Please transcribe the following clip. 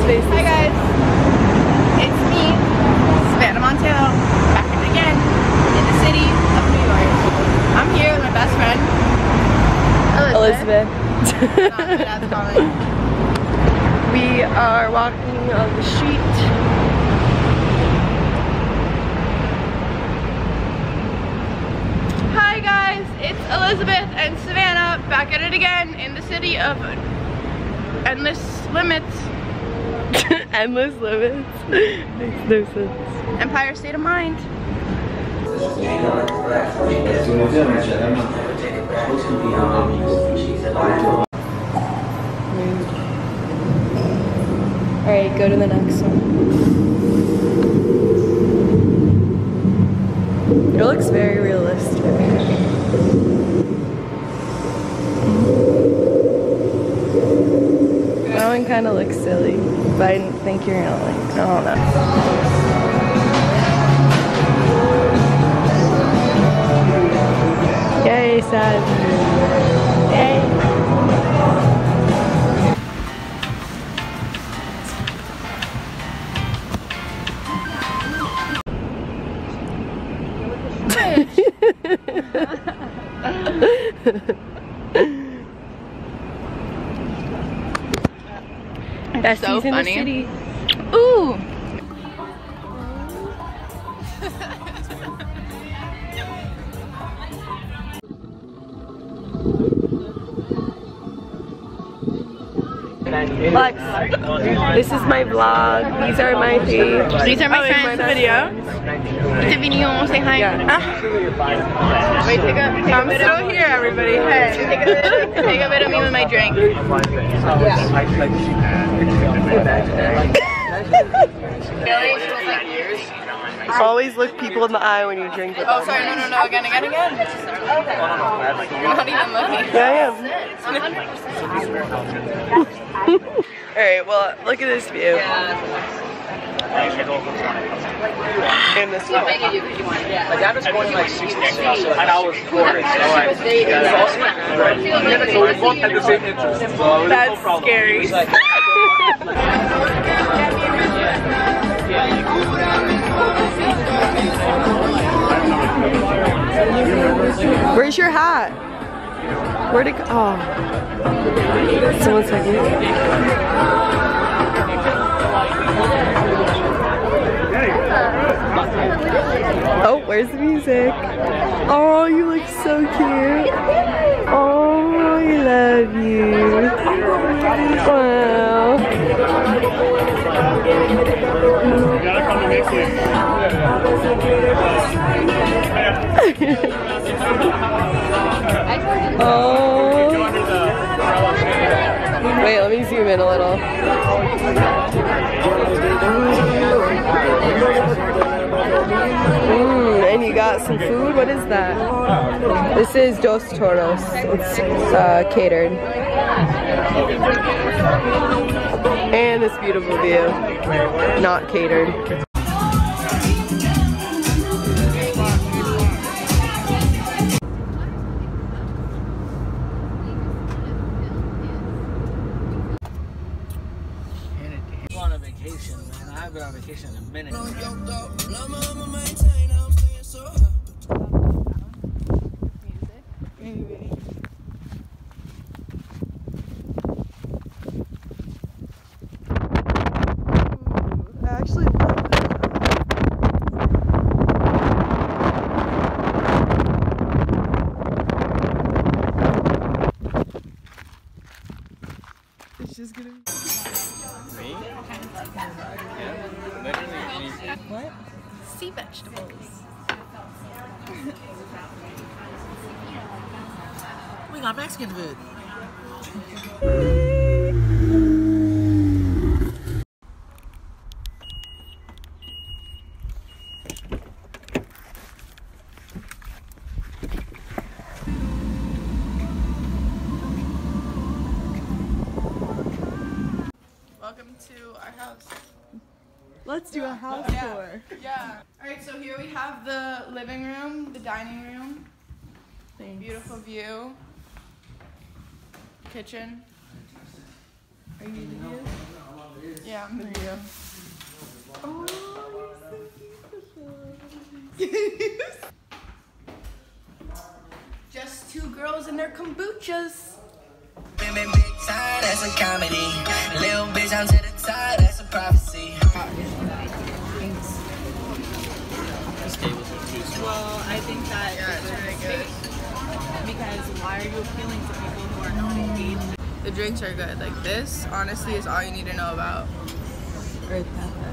space. Hi guys, it's me, Savannah Montano, back again in the city of New York. I'm here with my best friend, Elizabeth. Not my dad's calling. We are walking on the street. Hi guys, it's Elizabeth and Savannah back at it again in the city of Endless Limits. Endless Limits? Makes no sense. Empire State of Mind. Alright, go to the next one. It looks very realistic. That one kind of looks silly, but I didn't think you're gonna like, I don't know. Yay, sad. Yay. That's so funny. In the city. Ooh. Lex, this is my vlog. These are my faves. These are my friends. Video. It's a video. Say hi. Yeah. Wait, I'm still here, everybody. Hey, take a bit of me with my drink. Always look people in the eye when you drink with them. Oh, sorry, no, again. Okay. You're not even looking. Yeah, I am. Alright, well, look at this view. And this one. My dad was born in like 66, and I was 4. So we both had the same interest. That's scary. Where's your hat? Where'd it go? Oh. So 1 second. Oh, where's the music? Oh, you look so cute. Oh, I love you. Wow. Oh. Wait, let me zoom in a little. And you got some food? What is that? This is Dos Toros. It's catered. And this beautiful view. Not catered. On a vacation, man. I haven't been on vacation in a minute. Just gonna be Me? Yeah. Literally anything. what? Sea vegetables. We got Mexican food. Welcome to our house. Let's do a house tour. Yeah. Alright, so here we have the living room, the dining room. Thanks. Beautiful view. Kitchen. Are you the view? Yeah. Yeah, I'm the video. Just two girls and their kombuchas. Big time, that's a comedy. Little bitch, I'm to the top, that's a prophecy. Well, I think that it's really good. Because why are you appealing to people who are not engaged? The drinks are good. Like this, honestly, is all you need to know about. Right.